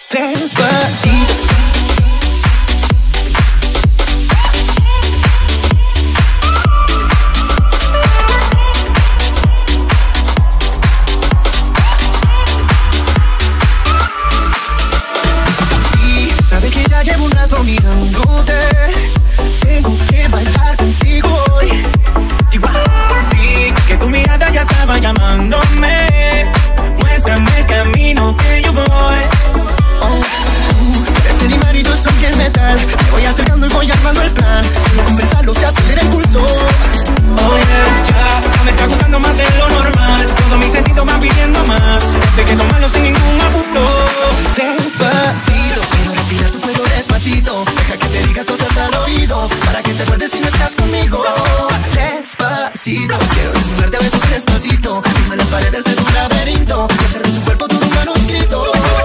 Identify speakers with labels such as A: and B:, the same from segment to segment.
A: Despacito. Sí, sabes que ya llevo un rato mirándote. Tengo que bailar contigo hoy. Vi que tu mirada ya estaba llamándome. Muéstrame el camino que yo voy. Eres el imán y yo soy el metal. Me voy acercando y voy armando el plan. Solo con pensarlo se acelera el pulso. Oh yeah, ya me está gustando más de lo normal. Todos mis sentidos van pidiendo más. Sé que tomarlo sin ningún apuro. Despacito, quiero respirar tu fuego despacito. Deja que te diga cosas al oído, para que te acuerdes si no estás conmigo. Despacito, quiero desnudarte a besos despacito. Firma las paredes de tu laberinto y hacer de tu cuerpo todo un manuscrito.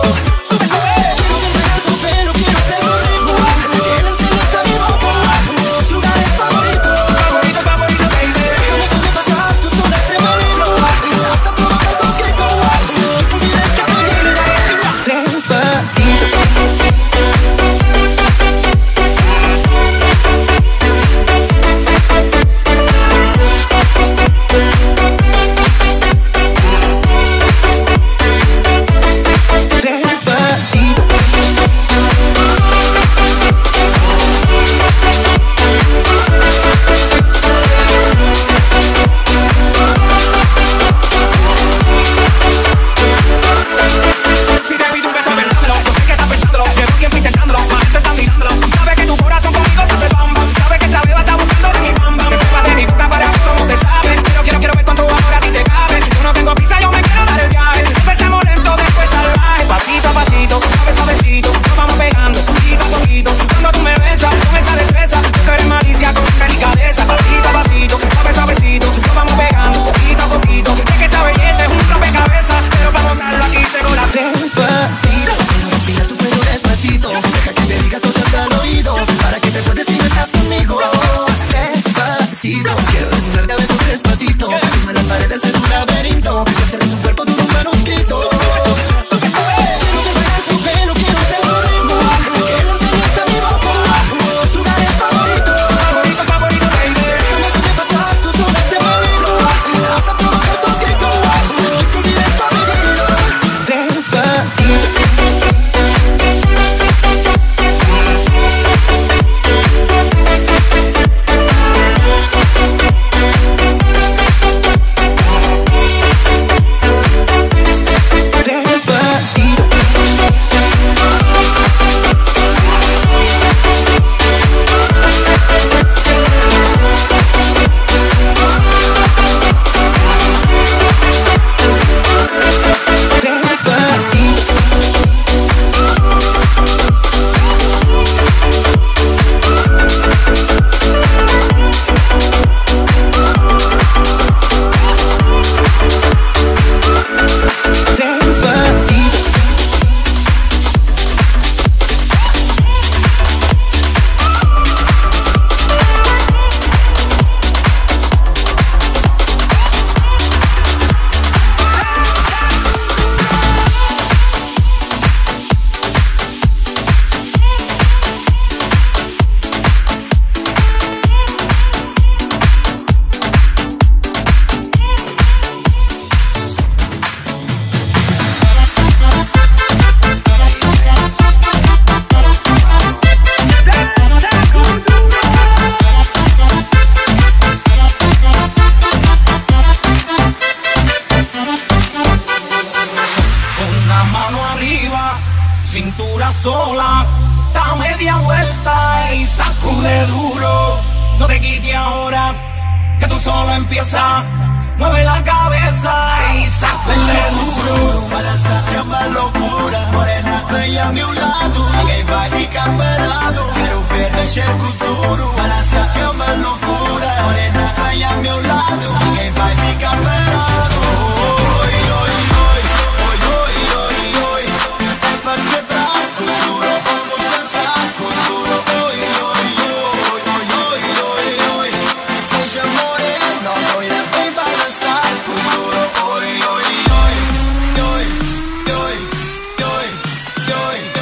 B: sola, da media vuelta y sacude duro. No te quites ahora, que tú solo empiezas. Mueve la cabeza y sacude duro.
A: Balança é uma loucura. Morena, vem a meu lado, ninguém vai ficar parado. Quero ver mexer com duro. Balança é uma loucura. Morena, vem a meu lado, ninguém vai ficar parado. Oi, oi, oi, oi, oi, oi, oi. É pra quebrar com duro, vamos dançar com duro. Oi, oi, oi, oi, oi, oi, oi. Seja morena, loira, vem balançar com duro. Oi, oi, oi, oi, oi, oi, oi, oi.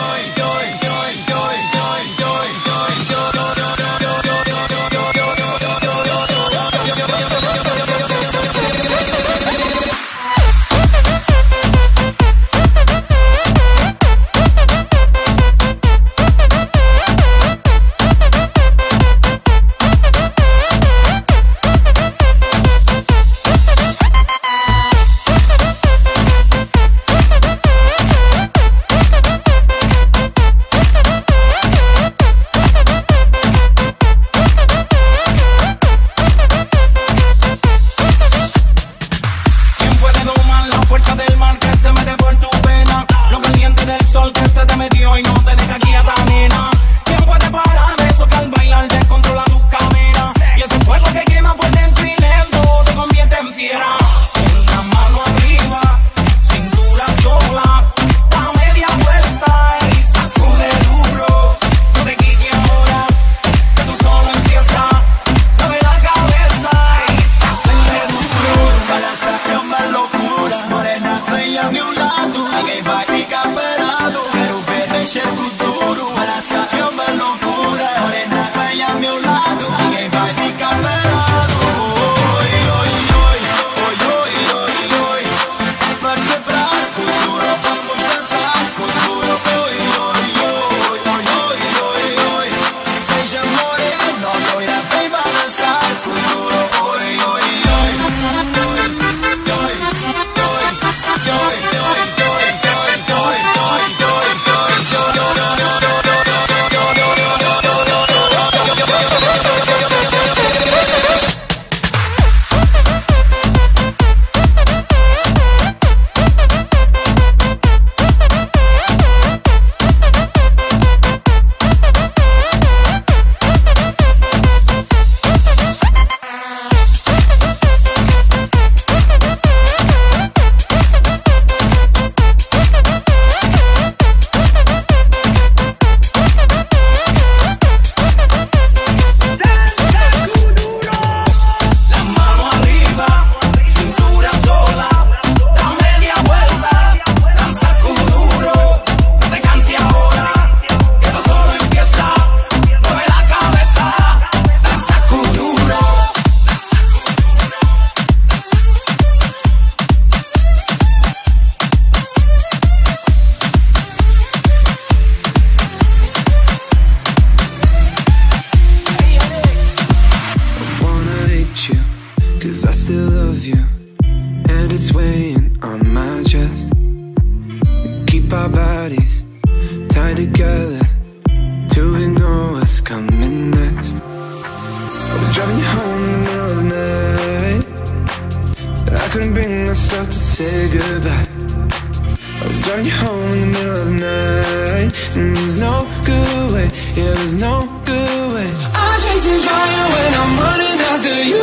C: bodies tied together to ignore what's coming next. I was driving you home in the middle of the night, but I couldn't bring myself to say goodbye. I was driving you home in the middle of the night, and there's no good way, yeah, there's no good way. I'm chasing fire when I'm running after you.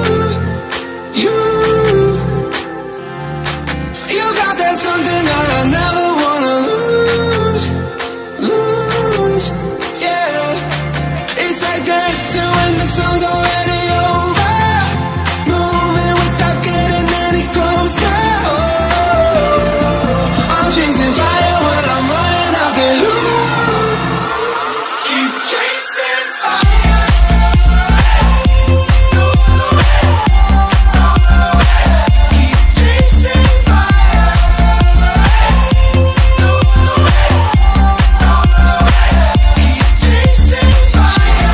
C: You got that something that I never wanna lose, yeah. It's like dancing when the song's already over, moving without getting any closer. Chasing fire when I'm running after you. Keep chasing fire. Keep chasing fire. Keep chasing fire.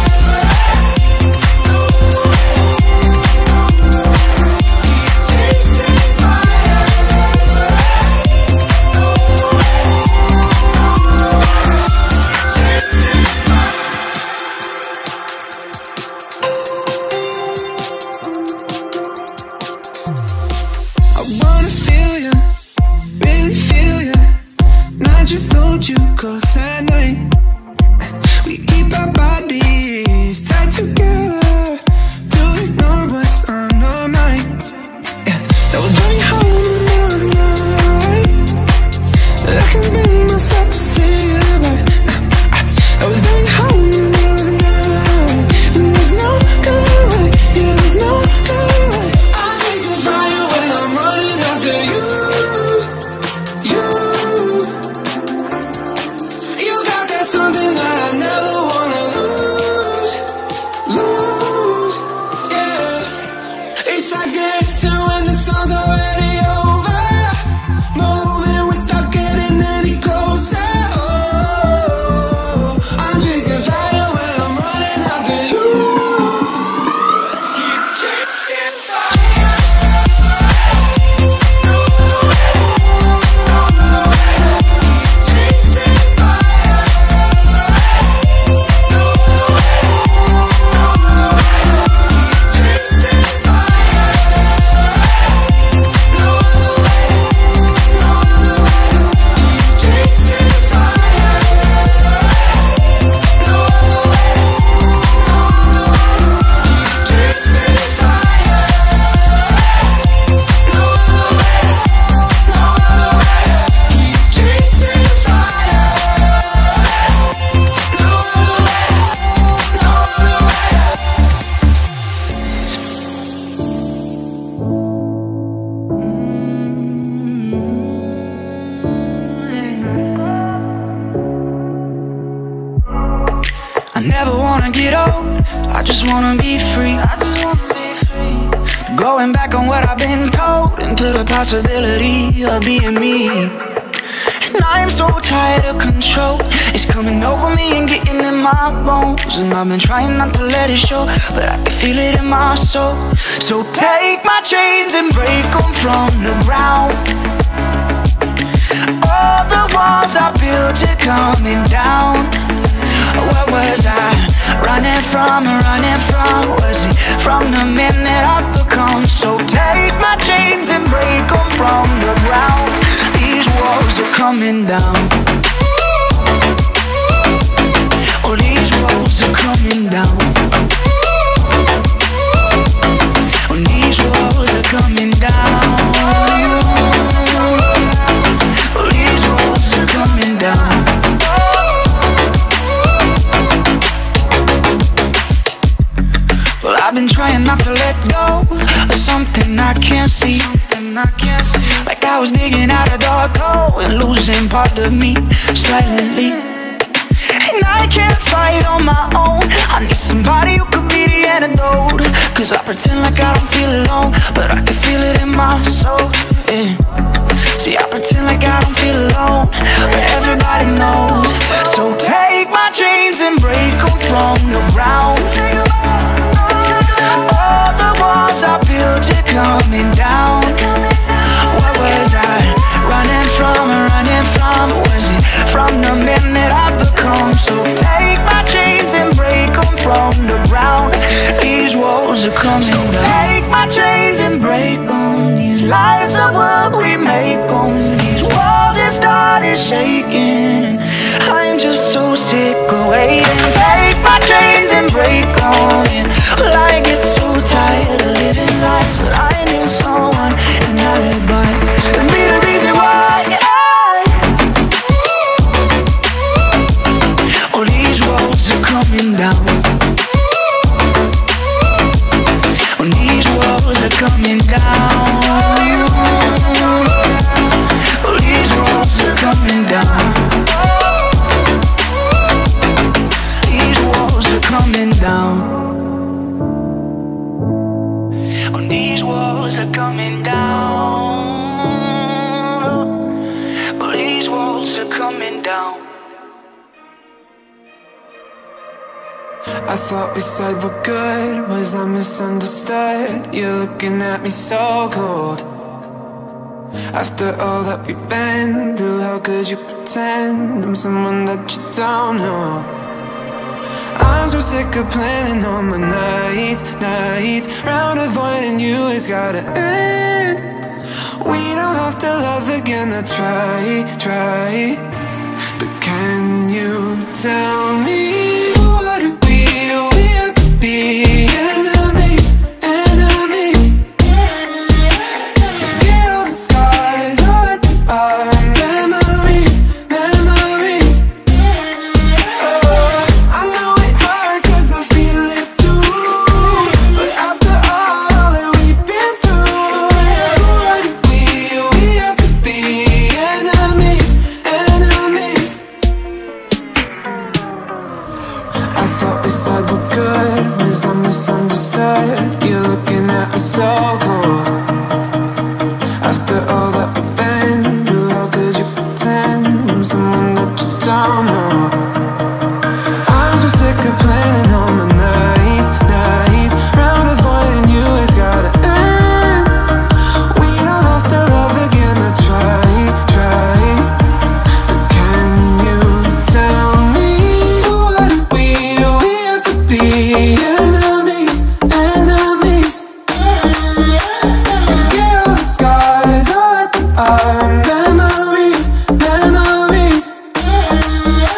C: Just hold you close at night. We keep our bodies tied together to ignore what's on our minds. Yeah, that was driving home in the middle of the night. I can't bring myself to say goodbye. I was driving home in the middle of the night, and there's no good way, yeah, there's no good way. I'm chasing fire when I'm running after you. Something that I never wanna lose, yeah. It's like dancing when the song's already over, moving without getting any closer. Oh, I'm chasing fire when I'm running after you. Keep chasing fire.
D: I never wanna get old, I just wanna be free. Going back on what I've been told, into the possibility of being me. And I'm so tired of control, it's coming over me and getting in my bones. And I've been trying not to let it show, but I can feel it in my soul. So take my chains and break them from the ground. All the walls I built are coming down. What was I running from? Was it from the men that I've become? So take my chains and break them from the ground. These walls are coming down. Oh, these walls are coming down. Oh, these walls are coming down. Oh, these walls are coming down. I've been trying not to let go of something I can't see. Like I was digging out a dark hole and losing part of me silently. And I can't fight on my own, I need somebody who could be the antidote. Cause I pretend like I don't feel alone, but I can feel it in my soul, yeah. See, I pretend like I don't feel alone, but everybody knows. So take my chains and break them from the ground. All the walls I built are coming down. What was I running from? opposite from the man that I've become. So take my chains and break them from the ground. These walls are coming down. Take my chains and break them. These lives are what we make them. These walls have started shaking, and I'm just so sick of waiting. Take my chains and break them. And well, I get so tired of living life that I need someone and I live by. And be the reason why all these walls are coming down. When these walls are coming down, all these walls are coming down. These walls are coming down. When these walls are coming down, all these walls are coming down.
C: I thought we said we're good, was I misunderstood? You're looking at me so cold. After all that we've been through, how could you pretend I'm someone that you don't know? I'm so sick of planning all my nights round avoiding you, it's gotta end. We don't have to love again, I try. But can you tell me what it we have to be enemies. Forget all the scars, all that are memories. I know it hurts 'cause I feel it too, but after all that we've been through, what do we have to be enemies. I thought we said we're good, was I misunderstood? You're looking at me so cold. After all that we've been through, how could you pretend I'm someone that you don't know? I'm so sick of planning all my nights round avoiding you, it's gotta end. We don't have to love again, I try. But can you tell me what we have to be enemies. Forget all the scars, all that are memories.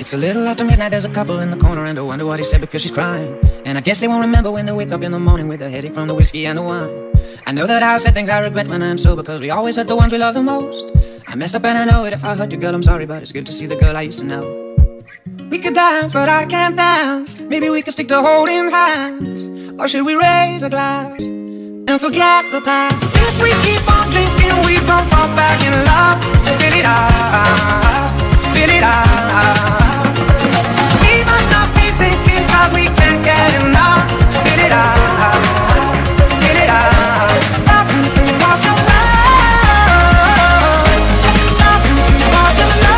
E: It's a little after midnight, there's a couple in the corner, and I wonder what he said because she's crying. And I guess they won't remember when they wake up in the morning with a headache from the whiskey and the wine. I know that I've said things I regret when I'm sober, because we always hurt the ones we love the most. I messed up and I know it. If I hurt you, girl, I'm sorry, but it's good to see the girl I used to know. We could dance, but I can't dance. Maybe we could stick to holding hands. Or should we raise a glass and forget the past? If we keep on drinking, we gon' fall back in love. So fill it up, fill it up. We must not be thinking, cause we can't get enough. Fill it up, fill it up. Nothing can pass of love. Nothing can pass of love.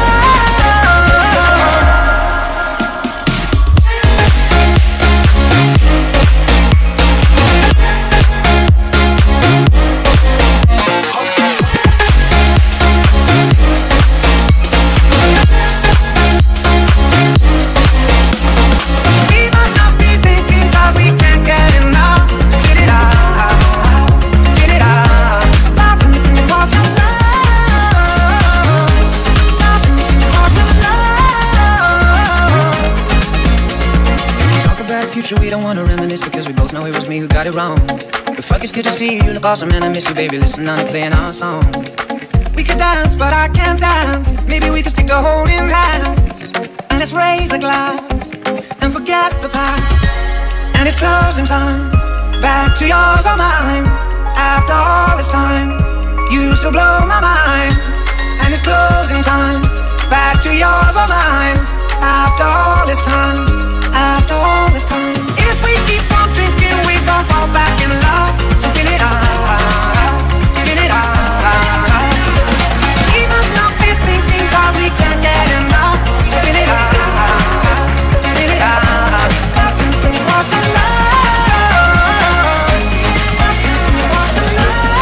E: We don't wanna reminisce because we both know it was me who got it wrong. But fuck, it's good to see you. You look awesome and I miss you, baby. Listen, I'm playing our song. We could dance, but I can't dance. Maybe we could stick to holding hands. And let's raise a glass and forget the past. And it's closing time. Back to yours or mine. After all this time, you still blow my mind. And it's closing time. Back to yours or mine. After all this time. After all this time, if we keep on drinking, we gon' fall back in love. So fill it up, fill it up. We must not be thinking, cause we can't get enough. So fill it up, fill it up. Nothing can pass of love. Nothing can pass of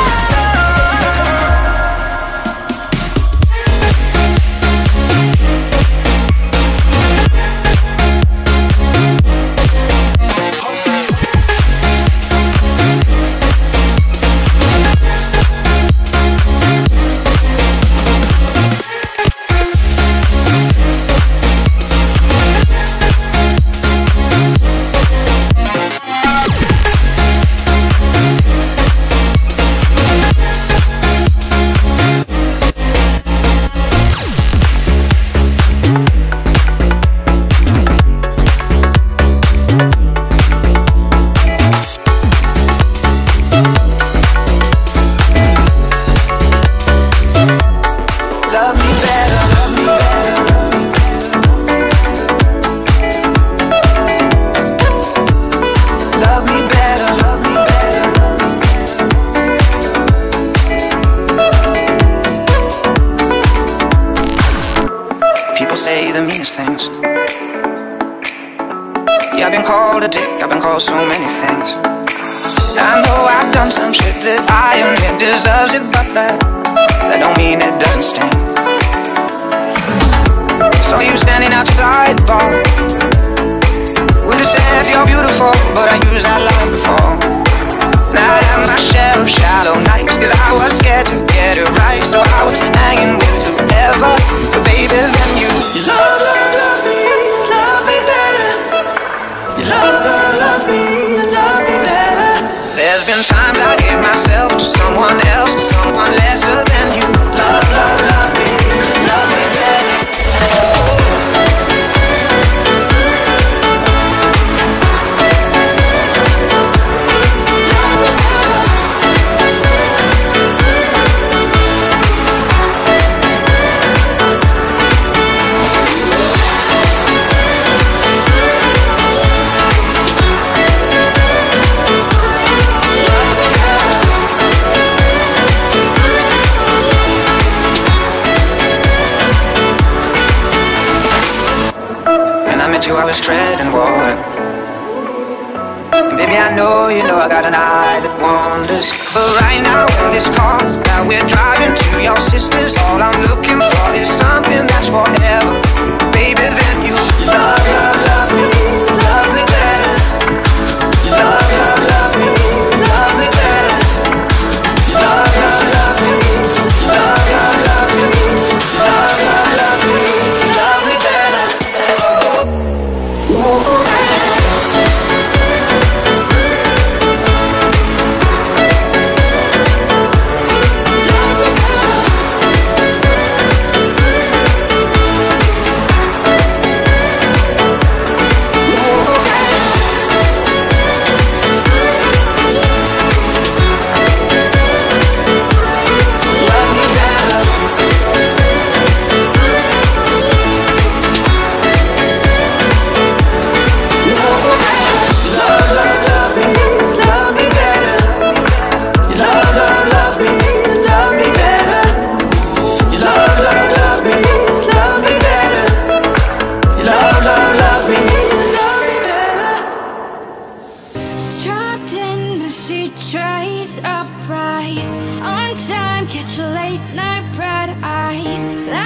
E: so many things. I know I've done some shit that I admit deserves it, but that don't mean it doesn't sting. Saw you standing outside the bar. Would've said you're beautiful, but I used that line before. Now I have my share of shallow nights, cause I was scared to get it right. So I was hanging with whoever, but baby then you love me better. You love me better. There's been times I gave myself to someone else, to someone lesser than you. Love me better. I was treading water. And baby, I know you know I got an eye that wanders. But right now in this car that we're driving to your sister's, all I'm looking for is something that's forever. Baby, then you love me better. Love me better. Love me better.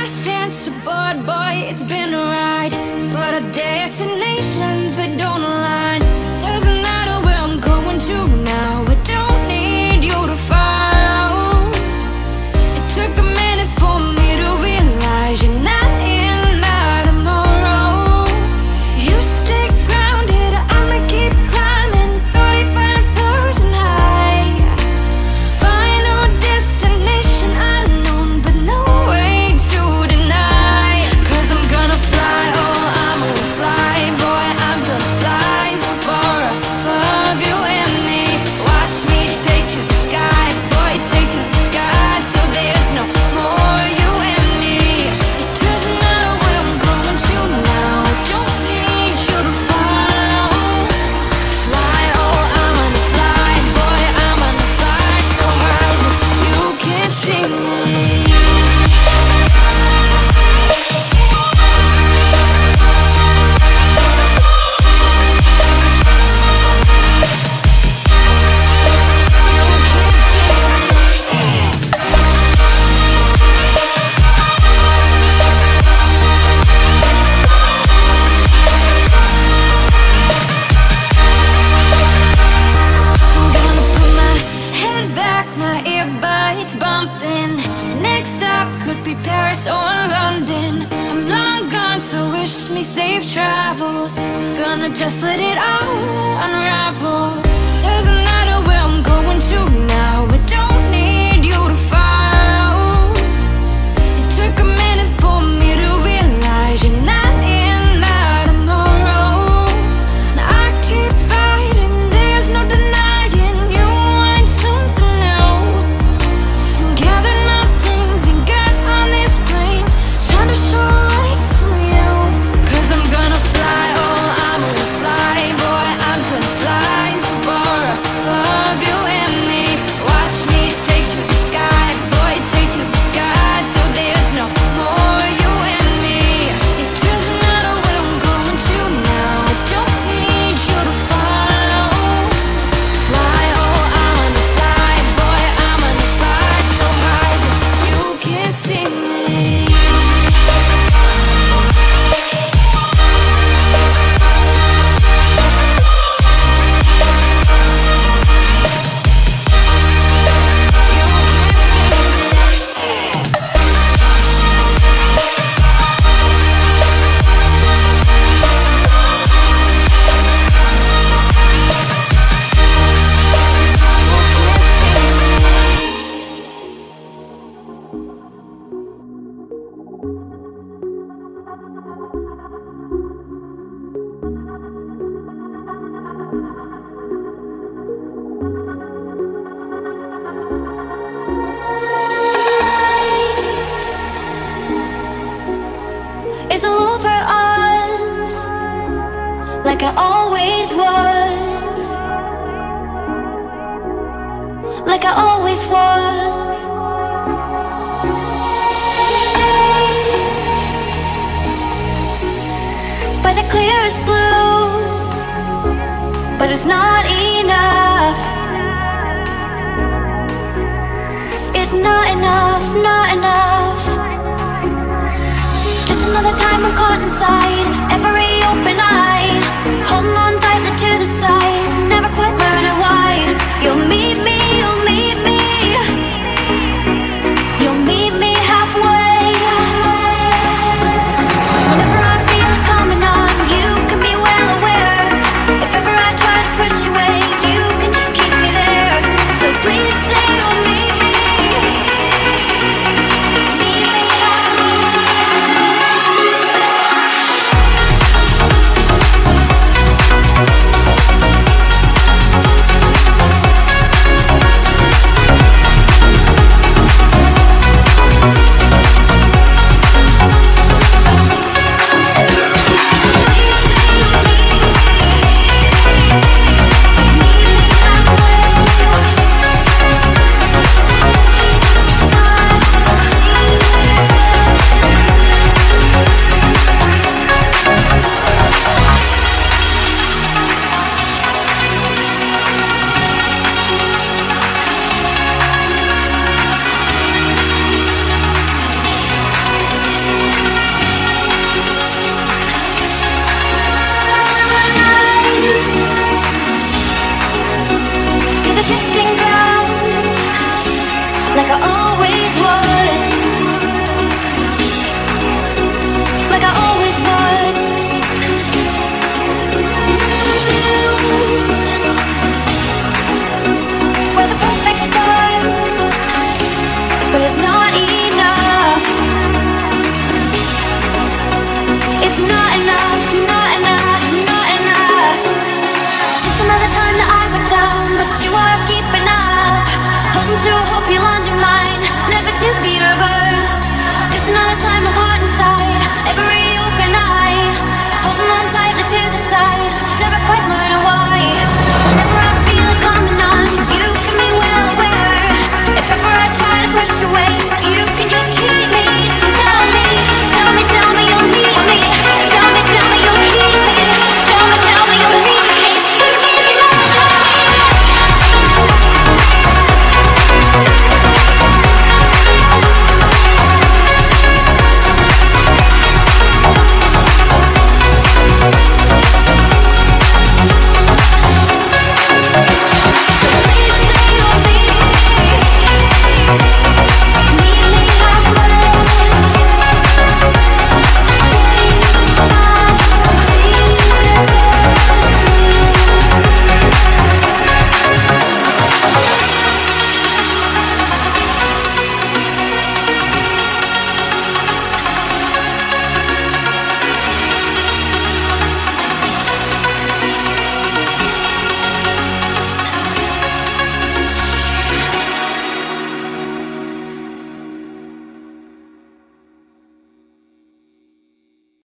F: last chance aboard, boy, it's been a ride. But our destinations, they don't align. Doesn't matter where I'm going to now, I don't need you to follow. It took a minute for me to realize you're not in my tomorrow. You stay grounded, I'ma keep climbing 35,000 high. Final destination unknown, but no way to deny. 'Cause I'm gonna fly, oh, I'm gonna fly, boy, I'm gonna fly so far above you and me. Watch me take to the sky, boy, take to the sky, till there's no more you and me. It doesn't matter where I'm going to now, I don't need you to follow. Fly, oh, I'm gonna fly, boy, I'm gonna fly so high that you can't see me. I'm gonna put my head back, my earbuds bumping. Next stop could be Paris or London. I'm long gone, so wish me safe travels. Gonna just let it all unravel. Doesn't matter where I'm going to now, I don't need you to follow. It took a minute for me to realize you're not in my tomorrow. Now I keep fighting, there's no denying you want something new. And gathered my things and got on this plane, trying to show right from you. 'Cause I'm gonna fly, oh, I'm gonna fly, boy, I'm gonna fly so far above you and me. Watch me take to the sky, boy, take to the sky, till there's no more you and me. It doesn't matter where I'm going to now, I don't need you to follow. Fly, oh, I'm gonna fly, boy, I'm gonna fly so high that you can't see me. It's all over us, like I always was, like I always was. Shaped by the clearest blue, but it's not enough. It's not enough, not enough. Just another time I'm caught inside. Ever